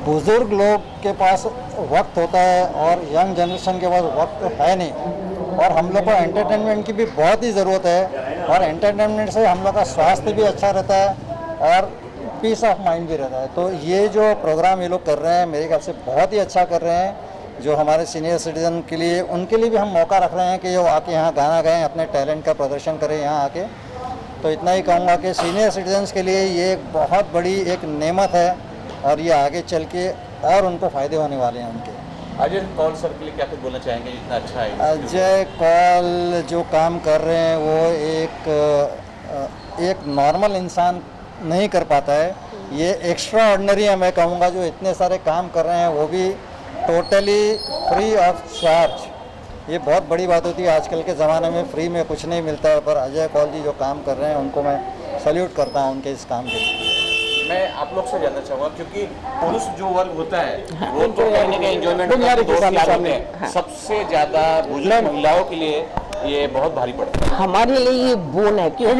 बुज़ुर्ग लोग के पास वक्त होता है और यंग जनरेशन के पास वक्त है नहीं, और हम लोग को एंटरटेनमेंट की भी बहुत ही ज़रूरत है, और एंटरटेनमेंट से हम लोग का स्वास्थ्य भी अच्छा रहता है और पीस ऑफ माइंड भी रहता है। तो ये जो प्रोग्राम ये लोग कर रहे हैं मेरे ख्याल से बहुत ही अच्छा कर रहे हैं। जो हमारे सीनियर सिटीज़न के लिए, उनके लिए भी हम मौका रख रहे हैं कि वो आके यहाँ गाना गाएं, अपने टैलेंट का प्रदर्शन करें यहाँ आके। तो इतना ही कहूँगा कि सीनियर सिटीजन्स के लिए ये एक बहुत बड़ी एक नेमत है, और ये आगे चल के और उनको फ़ायदे होने वाले हैं उनके। अजय कौल सर के लिए क्या कुछ बोलना चाहेंगे, इतना अच्छा है? अजय कौल जो काम कर रहे हैं वो एक नॉर्मल इंसान नहीं कर पाता है। ये एक्स्ट्रा ऑर्डिनरी है, मैं कहूँगा, जो इतने सारे काम कर रहे हैं वो भी टोटली फ्री ऑफ चार्ज। ये बहुत बड़ी बात होती है आजकल के ज़माने में, फ्री में कुछ नहीं मिलता है। पर अजय कौल जी जो काम कर रहे हैं उनको मैं सैल्यूट करता हूँ उनके इस काम के लिए। मैं आप लोग से जानना चाहूँगा, क्योंकि पुरुष जो वर्ग होता है वो तो कहीं ना कहीं एंजॉयमेंट होते हैं, सबसे ज़्यादा बुजुर्ग महिलाओं के लिए ये बहुत भारी पड़ता है। हमारे लिए ये बोन है कि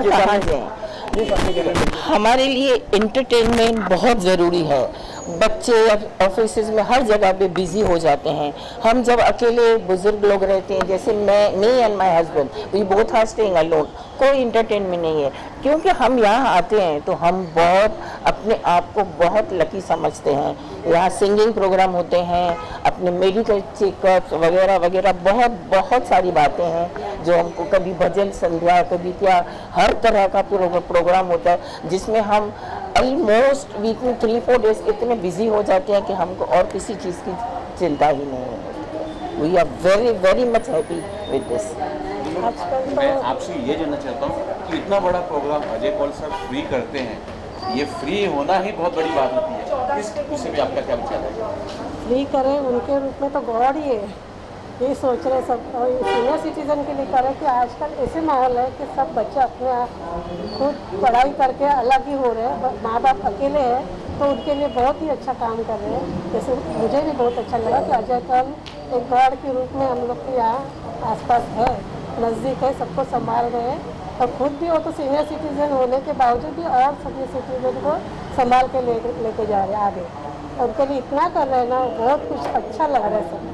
हमारे लिए एंटरटेनमेंट बहुत ज़रूरी है। बच्चे ऑफिस में हर जगह पे बिजी हो जाते हैं। हम जब अकेले बुजुर्ग लोग रहते हैं, जैसे me and my husband, we both are staying alone, कोई इंटरटेनमेंट नहीं है। क्योंकि हम यहाँ आते हैं तो हम बहुत अपने आप को बहुत लकी समझते हैं। यहाँ सिंगिंग प्रोग्राम होते हैं, अपने मेडिकल चेकअप्स वगैरह वगैरह, बहुत सारी बातें हैं जो हमको, कभी भजन संध्या, कभी क्या, हर तरह का प्रोग्राम होता है जिसमें हम ऑलमोस्ट वीक में 3-4 डेज इतने बिजी हो जाते हैं कि हमको और किसी चीज़ की चिंता ही नहीं है। We are very very much happy with this. मैं आपसे ये जानना चाहता हूँ कि इतना बड़ा program Ajay Kaul sir free करते हैं, ये फ्री होना ही बहुत बड़ी बात होती है, इस विषय में आपका क्या विचार है? फ्री करें, उनके रूप में तो गॉड ही है, ये सोच रहे सब। और सीनियर सिटीज़न के लिए करें कि आजकल ऐसे माहौल है कि सब बच्चे अपने आप खुद पढ़ाई करके अलग ही हो रहे हैं, माँ बाप अकेले हैं, तो उनके लिए बहुत ही अच्छा काम कर रहे हैं। जैसे मुझे भी बहुत अच्छा लगा कि अजय कौल एक गॉड के रूप में हम लोग के यहाँ आसपास है, नज़दीक है, सबको संभाल रहे हैं। और खुद भी वो तो सीनियर सिटीज़न होने के बावजूद भी और सीनियर सिटीज़न को संभाल के लेके जा रहे हैं आगे। उनके लिए इतना कर रहे हैं ना, बहुत कुछ अच्छा लग रहा है सब।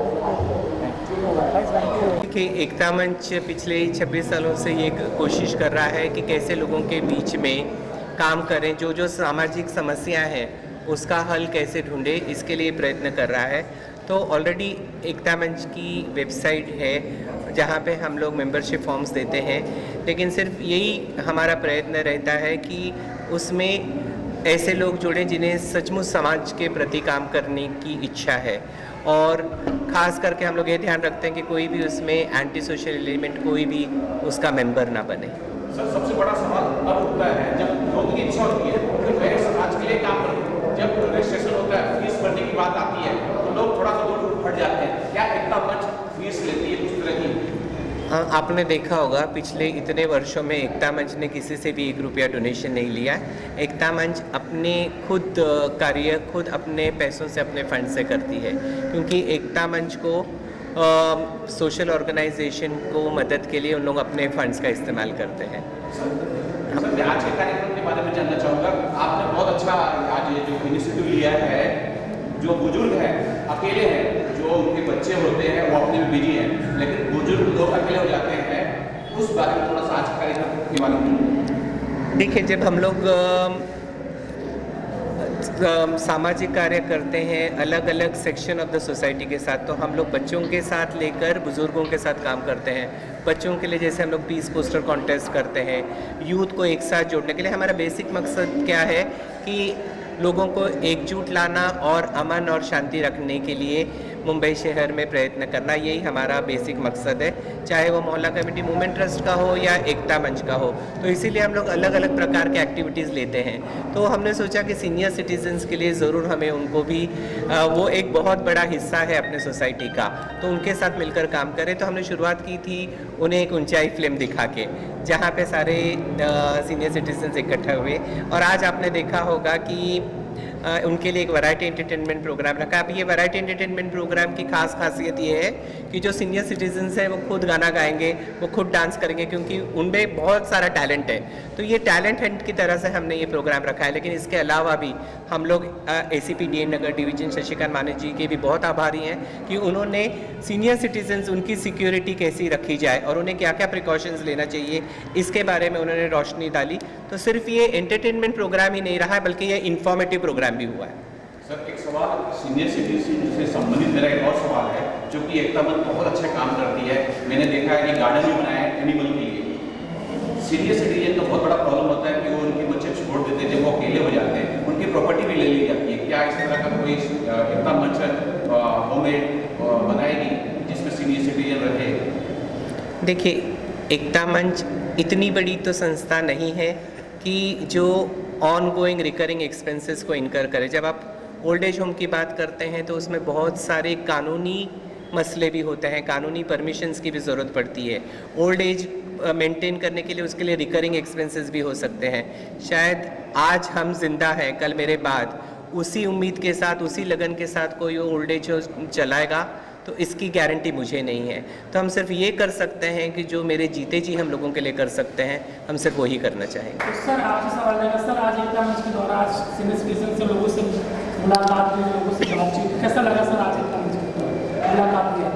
देखिए, एकता मंच पिछले 26 सालों से ये कोशिश कर रहा है कि कैसे लोगों के बीच में काम करें, जो सामाजिक समस्याएं हैं उसका हल कैसे ढूंढे, इसके लिए प्रयत्न कर रहा है। तो ऑलरेडी एकता मंच की वेबसाइट है जहाँ पे हम लोग मेंबरशिप फॉर्म्स देते हैं, लेकिन सिर्फ यही हमारा प्रयत्न रहता है कि उसमें ऐसे लोग जुड़ें जिन्हें सचमुच समाज के प्रति काम करने की इच्छा है। और ख़ास करके हम लोग ये ध्यान रखते हैं कि कोई भी उसमें एंटी सोशल एलिमेंट कोई भी उसका मेंबर ना बने। सर, सबसे बड़ा सवाल अब उठता है जब लोगों की इच्छा होती है कि मैं समाज के लिए काम करूं, जब रजिस्ट्रेशन होता है, फीस भरने की बात आती है तो लोग थोड़ा सा दूर हट जाते हैं। क्या एकता मंच फीस लेती है उस तरह की? आपने देखा होगा पिछले इतने वर्षों में एकता मंच ने किसी से भी 1 रुपया डोनेशन नहीं लिया। एकता मंच अपने खुद कार्य खुद अपने पैसों से, अपने फंड से करती है, क्योंकि एकता मंच को सोशल ऑर्गेनाइजेशन को मदद के लिए उन लोग अपने फंड्स का इस्तेमाल करते हैं। सर, आज के कार्यक्रम के बारे में जानना चाहूँगा। आपने बहुत अच्छा आज ये जो इनिशिएटिव लिया है, जो बुजुर्ग हैं, अकेले हैं, जो उनके बच्चे होते हैं वो अपने में बिजी हैं, लेकिन बुजुर्ग लोग अकेले हो जाते हैं, उस बारे में थोड़ा सा आज के कार्यक्रम के बारे में। देखिए, जब हम लोग सामाजिक कार्य करते हैं अलग अलग सेक्शन ऑफ द सोसाइटी के साथ, तो हम लोग बच्चों के साथ लेकर बुज़ुर्गों के साथ काम करते हैं। बच्चों के लिए जैसे हम लोग पीस पोस्टर कॉन्टेस्ट करते हैं, यूथ को एक साथ जोड़ने के लिए हमारा बेसिक मकसद क्या है कि लोगों को एकजुट लाना और अमन और शांति रखने के लिए मुंबई शहर में प्रयत्न करना, यही हमारा बेसिक मकसद है, चाहे वो मोहल्ला कमेटी मूवमेंट ट्रस्ट का हो या एकता मंच का हो। तो इसीलिए हम लोग अलग अलग प्रकार के एक्टिविटीज़ लेते हैं। तो हमने सोचा कि सीनियर सिटीजन्स के लिए ज़रूर हमें उनको भी वो एक बहुत बड़ा हिस्सा है अपने सोसाइटी का, तो उनके साथ मिलकर काम करें। तो हमने शुरुआत की थी उन्हें एक ऊंचाई फिल्म दिखा के, जहाँ पे सारे सीनियर सिटीजन्स इकट्ठा हुए। और आज आपने देखा होगा कि उनके लिए एक वैरायटी एंटरटेनमेंट प्रोग्राम रखा। अब ये वैरायटी एंटरटेनमेंट प्रोग्राम की खासियत ये है कि जो सीनियर सिटीजन्स हैं वो खुद गाना गाएंगे, वो खुद डांस करेंगे, क्योंकि उनमें बहुत सारा टैलेंट है। तो ये टैलेंट हंट की तरह से हमने ये प्रोग्राम रखा है। लेकिन इसके अलावा भी हम लोग ACP DN Nagar division Shashikant Mane ji के भी बहुत आभारी हैं कि उन्होंने सीनियर सिटीजन्स, उनकी सिक्योरिटी कैसी रखी जाए और उन्हें क्या क्या प्रिकॉशंस लेना चाहिए, इसके बारे में उन्होंने रोशनी डाली। तो सिर्फ ये एंटरटेनमेंट प्रोग्राम ही नहीं रहा है, बल्कि ये इंफॉर्मेटिव प्रोग्राम भी हुआ है। सर, एक सवाल सीनियर सिटीजन से संबंधित मेरा एक और सवाल है, जो कि एकता मंच बहुत अच्छा काम करती है। मैंने देखा है कि गार्डन भी बनाया है एनिमल के लिए। सीनियर सिटीजन का बहुत बड़ा प्रॉब्लम होता है कि वो उनके बच्चे छोड़ देते हैं, जब वो अकेले हो जाते हैं उनकी प्रॉपर्टी भी ले ली जाती है। क्या इस तरह का कोई एकता मंच होममेड बनाएगी जिसमें सीनियर सिटीजन रहे? देखिए, एकता मंच इतनी बड़ी तो संस्था नहीं है कि जो ऑन गोइंग रिकरिंग एक्सपेंसेस को इनकर करे। जब आप ओल्ड एज होम की बात करते हैं तो उसमें बहुत सारे कानूनी मसले भी होते हैं, कानूनी परमिशंस की भी ज़रूरत पड़ती है। ओल्ड एज मेंटेन करने के लिए उसके लिए रिकरिंग एक्सपेंसेस भी हो सकते हैं। शायद आज हम जिंदा हैं, कल मेरे बाद उसी उम्मीद के साथ, उसी लगन के साथ कोई ओल्ड एज चलाएगा, तो इसकी गारंटी मुझे नहीं है। तो हम सिर्फ ये कर सकते हैं कि जो मेरे जीते जी हम लोगों के लिए कर सकते हैं, हम सिर्फ वही करना चाहेंगे। तो सर, आपसे सवाल है सर, आज एकता मंच के द्वारा आज सीनियर सिटीजन से लोगों से मुलाकात हुई, लोगों से बातचीत, कैसा लगा सर आज एकता मंच के द्वारा मुलाकात हुई?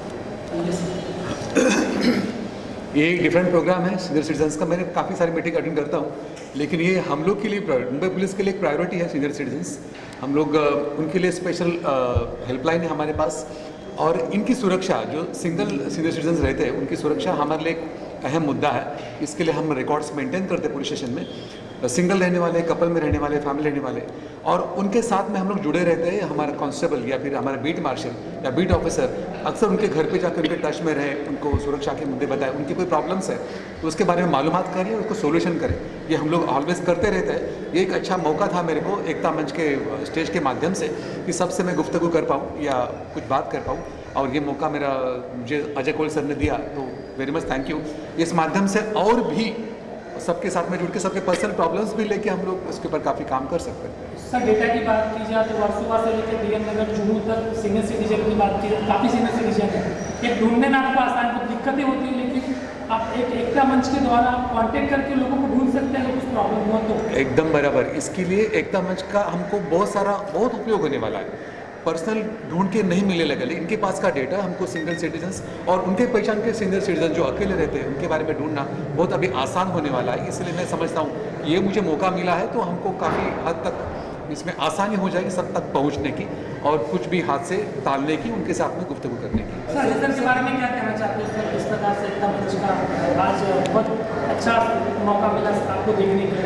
ये एक डिफरेंट प्रोग्राम है सीनियर सिटीजन्स का। मैंने काफ़ी सारी मीटिंग अटेंड करता हूँ, लेकिन ये हम लोग के लिए, मुंबई पुलिस के लिए एक प्रायोरिटी है सीनियर सिटीजन्स। हम लोग उनके लिए स्पेशल हेल्पलाइन है हमारे पास, और इनकी सुरक्षा, जो सिंगल सीनियर सिटीजन्स रहते हैं उनकी सुरक्षा हमारे लिए एक अहम मुद्दा है। इसके लिए हम रिकॉर्ड्स मेंटेन करते हैं पुलिस स्टेशन में, सिंगल रहने वाले, कपल में रहने वाले, फैमिली रहने वाले, और उनके साथ में हम लोग जुड़े रहते हैं। हमारा कांस्टेबल या फिर हमारा बीट मार्शल या बीट ऑफिसर अक्सर उनके घर पे जाकर उनके टच में रहे, उनको सुरक्षा के मुद्दे बताएं, उनकी कोई प्रॉब्लम्स है तो उसके बारे में मालूमात करें और उसको सोल्यूशन करें। ये हम लोग ऑलवेज करते रहते हैं। ये एक अच्छा मौका था मेरे को एकता मंच के स्टेज के माध्यम से कि सबसे मैं गुफ्तगू कर पाऊँ या कुछ बात कर पाऊँ, और ये मौका मुझे अजय कोल सर ने दिया, तो वेरी मच थैंक यू। इस माध्यम से और भी सबके साथ में जुड़ के सबके पर्सनल प्रॉब्लम्स भी लेके हम लोग इसके ऊपर काफ़ी काम कर सकते हैं। सर, डेटा की बात की जाए तो वर्सोवा से लेकर DN नगर जुहू तक सीनियर सिटीजन की बात की जाए, काफ़ी सीनियर सिटीजन है। ये ढूंढने में आपको आसान कुछ दिक्कतें होती है, लेकिन आप एक एकता मंच के द्वारा आप कॉन्टेक्ट करके लोगों को ढूंढ सकते हैं अगर कुछ प्रॉब्लम हुआ तो। एकदम बराबर। इसके लिए एकता मंच का हमको बहुत उपयोग होने वाला है। पर्सनल ढूंढ के नहीं मिले लगे, लेकिन इनके पास का डेटा हमको सिंगल सिटीजन्स और उनके पहचान के सीनियर सिटीजन जो अकेले रहते हैं उनके बारे में ढूंढना बहुत अभी आसान होने वाला है। इसलिए मैं समझता हूँ ये मुझे मौका मिला है तो हमको काफ़ी हद तक इसमें आसानी हो जाएगी सब तक पहुँचने की और कुछ भी हाथ से टालने की, उनके साथ में गुफ्तगू करने की। सर, रिजल्ट के बारे में क्या कहना चाहते हैं सर? इस प्रकार से एकता मंच का आज बहुत अच्छा मौका मिला आपको देखने के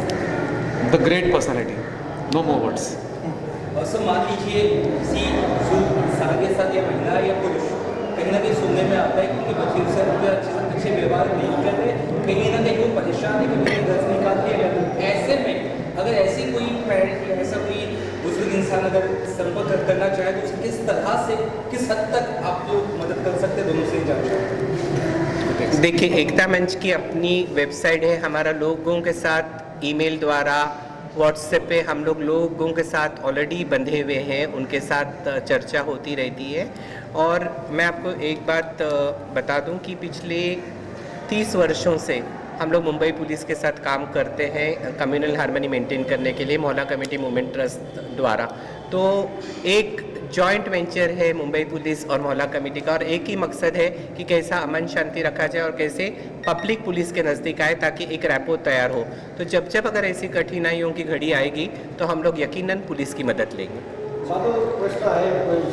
लिए। The great personality, no more words. Sir, मान लीजिए किसी इंसान के साथ या महिला या पुरुष कहीं ना कहीं सुनने में आता है कि उनके बच्चे उससे अच्छे व्यवहार नहीं करते, कहीं ना कहीं वो परेशान है, कहीं घर से निकाल दिया जाता। ऐसे में अगर ऐसी कोई पेरेंट या ऐसा कोई बुजुर्ग इंसान अगर संपर्क करना चाहे तो उसे किस तरह से, किस हद तक आप लोग मदद कर सकते हैं? दोनों से जानना। देखिए, एकता मंच की अपनी वेबसाइट है, हमारा लोगों के साथ ईमेल द्वारा, व्हाट्सएप पे हम लोगों के साथ ऑलरेडी बंधे हुए हैं, उनके साथ चर्चा होती रहती है। और मैं आपको एक बात बता दूं कि पिछले 30 वर्षों से हम लोग मुंबई पुलिस के साथ काम करते हैं कम्युनल हार्मनी मेंटेन करने के लिए मोहल्ला कमेटी मूवमेंट ट्रस्ट द्वारा। तो एक जॉइंट वेंचर है मुंबई पुलिस और मोहल्ला कमेटी का, और एक ही मकसद है कि कैसा अमन शांति रखा जाए और कैसे पब्लिक पुलिस के नज़दीक आए ताकि एक रैपो तैयार हो। तो जब अगर ऐसी कठिनाइयों की घड़ी आएगी तो हम लोग यकीनन पुलिस की मदद लेंगे। प्रश्न आहे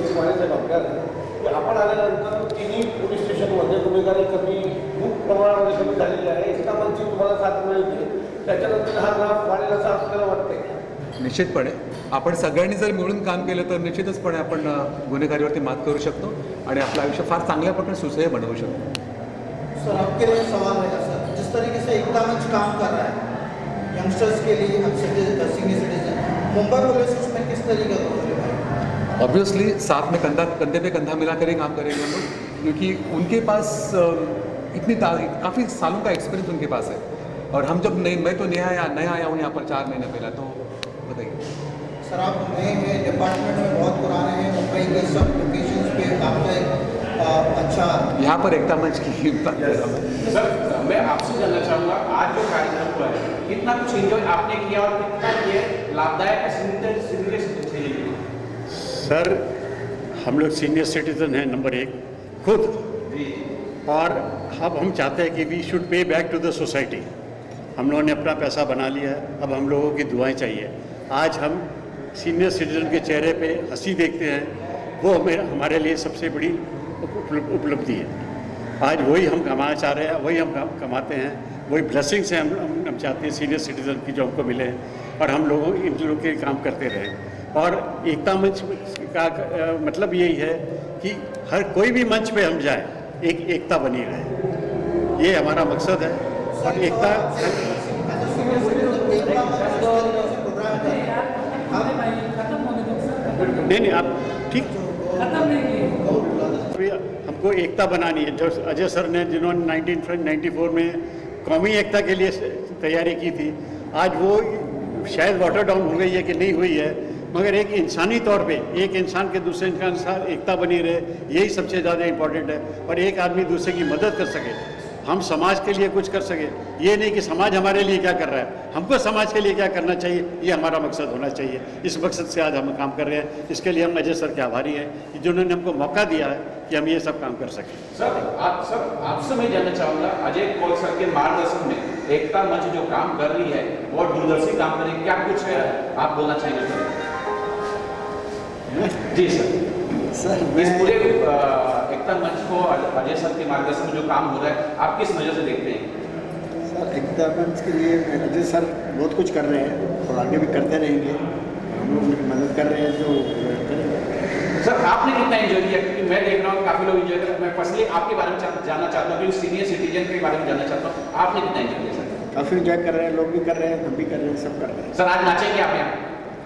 की आपण आल्यानंतर तिन्ही पोलीस स्टेशनमध्ये गुन्हेगारी कमी खूप प्रमाणामध्ये कमी झालेली आहे। एकता मंचची तुम्हाला साथ मिळते, त्याच्यानंतर हा ग्राफ वाढेल असं आपल्याला वाटतंय? निश्चितपणे आपण सगळ्यांनी जर मिळून काम केलं तर निश्चितचपणे आपण गुन्हेगारीवरती मात करू शकतो आणि आपलं आयुष्य फार चांगल्या प्रकारे सुसह्य बनवू शकतो। सर, आपके लिए सवाल है सर, जिस तरीके से एकता मंच काम कर रहा है यंगस्टर्स के लिए, सीनियर सिटीजन, मुंबई पुलिस उसमें किस तरीके का रोल है? ऑब्वियसली साथ में कंधे पे कंधा मिला कर काम करेंगे हम लोग, क्योंकि उनके पास काफ़ी सालों का एक्सपीरियंस उनके पास है। और हम जब मैं तो नया आया हूँ यहाँ पर 4 महीने पहला, तो बताइए। सर आप नए हैं डिपार्टमेंट में, बहुत पुराने हैं, मुंबई के सब लोकेशंस पे आपका एक अच्छा यहाँ पर एकता मंच की बात कर रहा हूँ। सर मैं आपसे जानना चाहूँगा, आज जो कार्यक्रम हुआ है कितना कुछ एंजॉय आपने किया और कितना ये लाभदायक है सीनियर सिटीजन? सर हम लोग सीनियर सिटीजन हैं नंबर 1 खुद, और अब हम चाहते हैं कि we should pay back to the society. हम लोगों ने अपना पैसा बना लिया है, अब हम लोगों की दुआएं चाहिए। आज हम सीनियर सिटीजन के चेहरे पे हंसी देखते हैं, वो हमारे लिए सबसे बड़ी उपलब्धि है। आज वही हम कमाना चाह रहे हैं, वही हम कमाते हैं, वही ब्लेसिंग्स हैं हम चाहते हैं सीनियर सिटीजन की जो हमको मिले हैं, और हम लोगों इन लोगों के काम करते रहें। और एकता मंच का मतलब यही है कि हर कोई भी मंच पे हम जाएं, एकता बनी रहे, ये हमारा मकसद है। और एकता नहीं आप ठीक, हमको एकता बनानी है। जो अजय सर ने जिन्होंने 1994 में कौमी एकता के लिए तैयारी की थी, आज वो शायद वाटर डाउन हो गई है कि नहीं हुई है, मगर एक इंसानी तौर पे एक इंसान के दूसरे इंसान के साथ एकता बनी रहे, यही सबसे ज़्यादा इम्पोर्टेंट है। और एक आदमी दूसरे की मदद कर सके, हम समाज के लिए कुछ कर सके, ये नहीं कि समाज हमारे लिए क्या कर रहा है, हमको समाज के लिए क्या करना चाहिए, ये हमारा मकसद होना चाहिए। इस मकसद से आज हम काम कर रहे हैं। इसके लिए हम अजय सर के आभारी हैं कि जिन्होंने हमको मौका दिया है कि हम ये सब काम कर सकें। सर आपसे मैं जानना चाहूँगा, अजय कौल सर के मार्गदर्शन में एकता मंच जो काम कर रही है और दूरदर्शी काम कर रही है, क्या कुछ है आप बोलना चाहेंगे सर? जी सर इस पूरे एकता मंच को अजय सर के मार्गदर्शन में जो काम हो रहा है, आप किस नज़र से देखते हैं? सर एकता मंच के लिए अजय सर बहुत कुछ कर रहे हैं और आगे भी करते रहेंगे, हम लोग उनकी मदद कर रहे हैं जो करेंगे। सर आपने कितना एंजॉय किया? क्योंकि मैं देख रहा हूँ काफ़ी लोग एंजॉय कर रहे हैं। मैं पर्सनली आपके बारे में जानना चाहता हूँ, क्योंकि सीनियर सिटीजन के बारे में जानना चाहता हूँ, आपने कितना एंजॉय किया सर? काफ़ी एंजॉय कर रहे हैं, लोग भी कर रहे हैं, हम भी कर रहे हैं, सब कर रहे हैं। सर आज नाचेंगे आप यहाँ?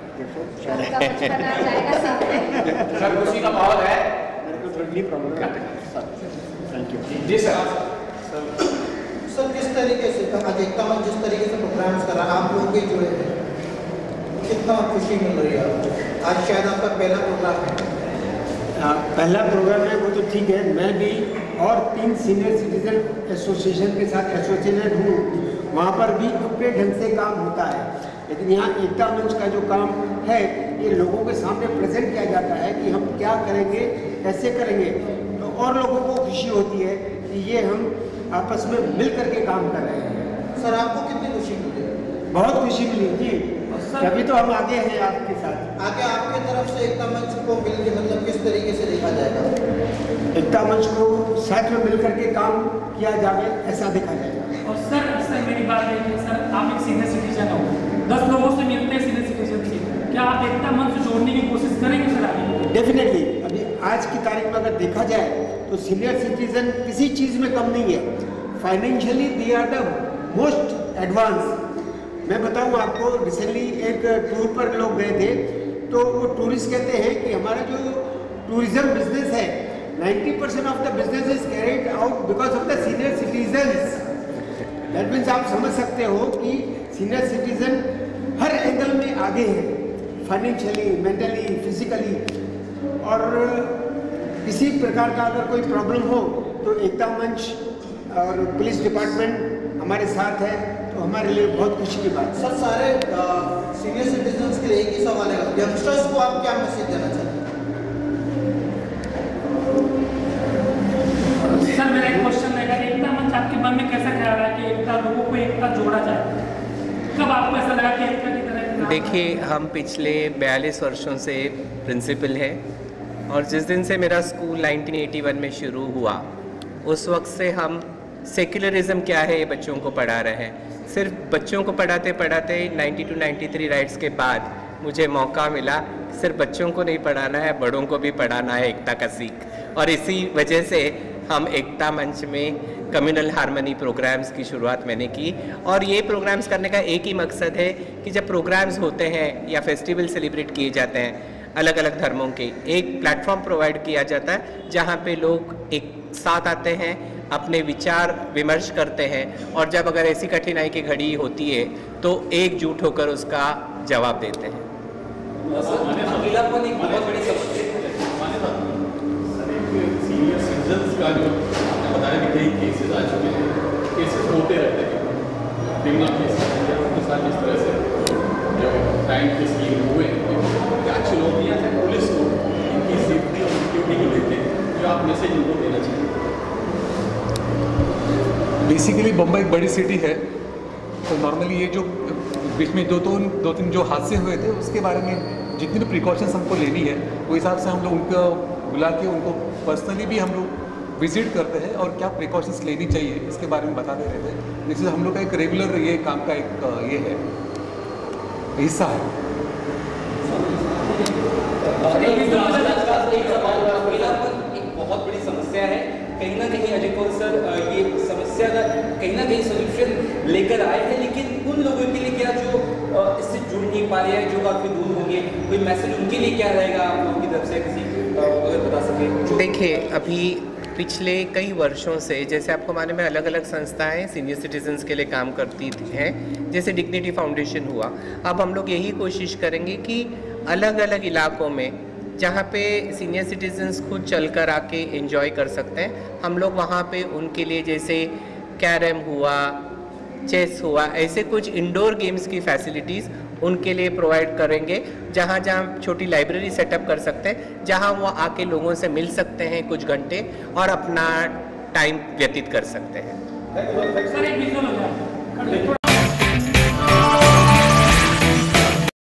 सर खुशी का माहौल है? मेरे को थोड़ी प्रॉब्लम है। Thank you ji sir. Sir किस तरीके से आज एकता मंच जिस तरीके से प्रोग्राम्स कर रहा है, आप लोग भी जुड़े हैं, कितना खुशी मिल रही है आपको? आज शायद आपका पहला प्रोग्राम है। पहला प्रोग्राम है वो तो ठीक है, मैं भी और 3 सीनियर सिटीजन एसोसिएशन के साथ एसोसिएटेड हूँ, वहाँ पर भी अपने ढंग से काम होता है। लेकिन यहाँ एकता मंच का जो काम है, ये लोगों के सामने प्रेजेंट किया जाता है कि हम क्या करेंगे, कैसे करेंगे, तो और लोगों को खुशी होती है कि ये हम आपस में मिल करके काम कर रहे हैं। सर आपको कितनी खुशी मिली? बहुत खुशी मिली जी, तभी तो हम आगे हैं आपके साथ। आगे आपके तरफ से एकता मंच को मिलकर मतलब किस तरीके से देखा जाएगा? एकता मंच को साथ में मिल करके काम किया जाए, ऐसा देखा जाएगा। और सर मेरी बात है कि सर आप एक सीनियर सिटीजन हो, 10 लोगों से मिलते हैं सीनियर सिटीजन से, क्या आप एकता मंच से जोड़ने की कोशिश करेंगे सर आगे? डेफिनेटली। अभी आज की तारीख में अगर देखा जाए तो सीनियर सिटीजन किसी चीज़ में कम नहीं है, financially they are the most advance. मैं बताऊं आपको, रिसेंटली एक टूर पर लोग गए थे, तो वो टूरिस्ट कहते हैं कि हमारा जो टूरिज्म बिजनेस है, 90% of the business is carried out because of the senior citizens. That means आप समझ सकते हो कि सीनियर सिटीजन हर एंगल में आगे है, फाइनेंशियली, मेंटली, फिजिकली, और किसी प्रकार का अगर कोई प्रॉब्लम हो तो एकता मंच और पुलिस डिपार्टमेंट हमारे साथ है, तो हमारे लिए बहुत खुशी की बात। सर सारे सीनियर सिटीजन्स के लिए एक ही सवाल है, यंगस्टर्स को आप क्या मैसेज देना चाहते हैं? सर मेरा एक क्वेश्चन रहेगा, एकता मंच आपके मन में कैसा ख्याल है कि एकता लोगों को एकता जोड़ा जाए? कब आपको ऐसा लगा कि एकता की तरह? देखिए, हम पिछले 42 वर्षों से प्रिंसिपल हैं, और जिस दिन से मेरा स्कूल 1981 में शुरू हुआ, उस वक्त से हम सेक्युलरिज्म क्या है ये बच्चों को पढ़ा रहे हैं। सिर्फ बच्चों को पढ़ाते पढ़ाते 90 to 93 राइट्स के बाद मुझे मौका मिला सिर्फ बच्चों को नहीं पढ़ाना है, बड़ों को भी पढ़ाना है एकता का सीख। और इसी वजह से हम एकता मंच में कम्युनल हार्मनी प्रोग्राम्स की शुरुआत मैंने की। और ये प्रोग्राम्स करने का एक ही मकसद है कि जब प्रोग्राम्स होते हैं या फेस्टिवल सेलिब्रेट किए जाते हैं अलग अलग धर्मों के, एक प्लेटफॉर्म प्रोवाइड किया जाता है जहाँ पे लोग एक साथ आते हैं, अपने विचार विमर्श करते हैं, और जब अगर ऐसी कठिनाई की घड़ी होती है तो एकजुट होकर उसका जवाब देते हैं। अकेलापन एक बहुत बड़ी समस्या है। सीनियर सिटीजन्स का जो आपने बताया कि कई केसेस आ चुके हैं, केसेस होते रहते हैं, क्रिमिनल केसेस उनके साथ इस तरह से जो क्राइम केस हुए हैं, क्या एक्शन होती है पुलिस को इनकी सेफ्टी और सिक्योरिटी को लेते हैं, जो आप मैसेज उनको देना चाहिए? बेसिकली बम्बई एक बड़ी सिटी है, तो नॉर्मली ये जो बीच में दो तीन जो हादसे हुए थे उसके बारे में जितनी भी प्रिकॉशंस हमको लेनी है वो हिसाब से हम लोग उनको बुला के उनको पर्सनली भी हम लोग विजिट करते हैं और क्या प्रिकॉशंस लेनी चाहिए इसके बारे में बता दे रहे थे। जिससे हम लोग का एक रेगुलर ये काम का एक ये है हिस्सा है। एक बहुत बड़ी समस्या है, कहीं ना कहीं अजय कौल सर ये समस्या का कहीं ना कहीं सोल्यूशन लेकर आए हैं, लेकिन उन लोगों के लिए क्या जो इससे जुड़ नहीं पा रहे हैं, जो काफ़ी दूर होंगे, कोई मैसेज उनके लिए क्या रहेगा आप लोगों की तरफ से, किसी अगर बता सके? देखिए, अभी पिछले कई वर्षों से जैसे आपको मालूम है अलग अलग संस्थाएं सीनियर सिटीजन्स के लिए काम करती हैं, जैसे डिग्निटी फाउंडेशन हुआ। अब हम लोग यही कोशिश करेंगे कि अलग अलग इलाकों में जहाँ पे सीनियर सिटीजन्स खुद चलकर आके एंजॉय कर सकते हैं, हम लोग वहाँ पे उनके लिए जैसे कैरम हुआ, चेस हुआ, ऐसे कुछ इंडोर गेम्स की फैसिलिटीज़ उनके लिए प्रोवाइड करेंगे, जहाँ जहाँ छोटी लाइब्रेरी सेटअप कर सकते हैं, जहाँ वो आके लोगों से मिल सकते हैं कुछ घंटे और अपना टाइम व्यतीत कर सकते हैं। सर एक